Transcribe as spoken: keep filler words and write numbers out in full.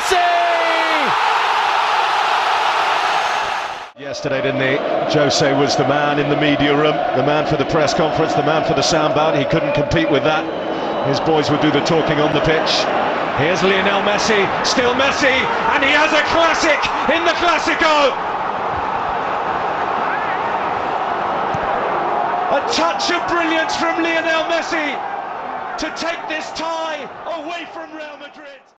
Messi! Yesterday, didn't he? Jose was the man in the media room, the man for the press conference, the man for the soundbite. He couldn't compete with that. His boys would do the talking on the pitch. Here's Lionel Messi, still Messi, and he has a classic in the Classico! A touch of brilliance from Lionel Messi to take this tie away from Real Madrid.